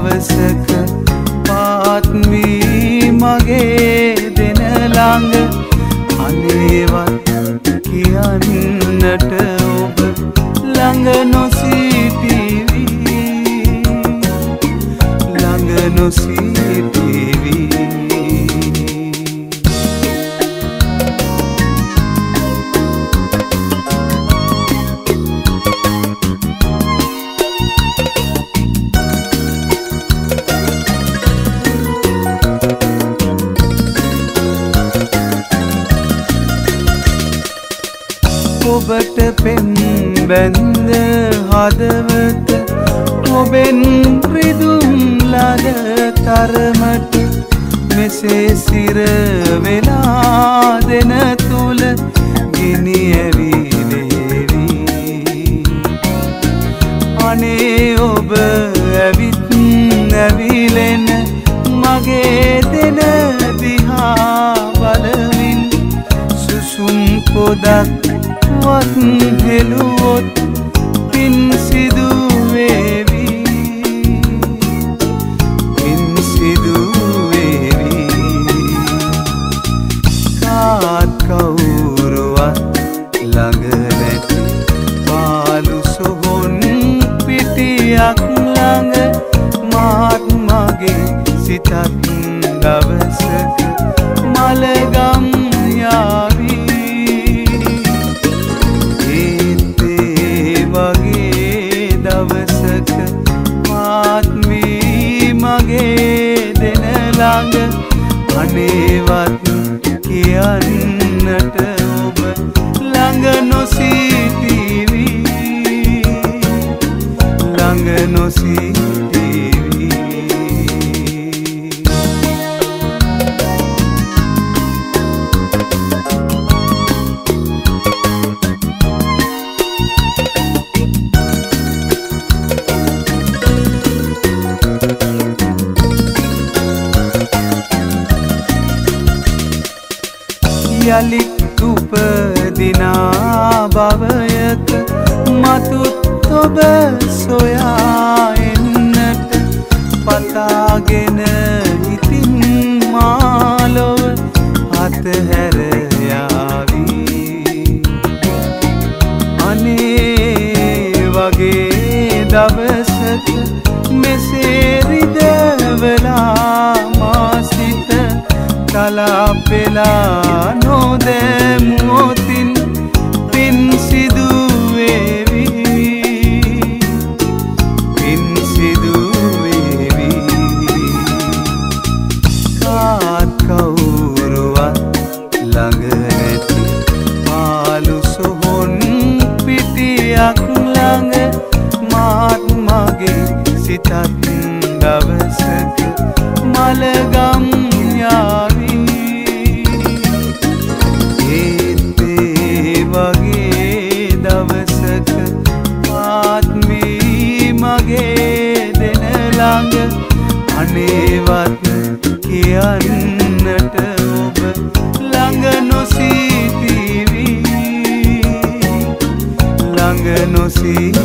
දවසක පාත් වී මගේ දෙන ළඟ අනේවත් කියන්නට ඔබ ළඟ නොසිටීවි ළඟ නොසිටීවි ඔබට පෙම් බැන්ද හදවත ඔබෙන් රිදුම් ලද තරමට මෙසේ සිර වෙලා දෙන තුල ගිනි ඇවිලේවි අනේ ඔබ ඇවිත් ඇවිලෙන මගේ දෙන දිහා බලමින් සුසුම් පොදක් වත් හෙළුවොත් පින් සිදු වේවි පින් සිදු වේවි කාත් කවුරුවත් ළඟ නැති පාළු සොහොන් පිටියක් ළඟ මාත් මගේ සිතත් දවසක මලගම් යාවි දවසක පාත් වී මගේ දෙන ළඟ අනේවත් කියන්නට ඔබ ළඟ නොසිටීවි ළඟ නොසිටීවි යලිත් උපදිනා භවයක මතුත් ඔබ සොයා එන්නට පතාගෙන ඉතින් මාලොව අතහැර යාවි අනේ වගේ දවසක මෙසේ රිදවලා මා සිත කලපෙලා නොදැමුවොතින් පින් සිදු වේවි පින් සිදු වේවි කාත් කවුරුවත් ළඟ නැති පාළු සොහොන් පිටියක් ළඟ මාත් මගේ සිතත් දවසක මලගම් යාවි වගේ දවසක පාත් වී මගේ දෙන ළඟ අනේවත් කියන්නට ඔබ ළඟ නොසිටීවි ළඟ නොසිටීවි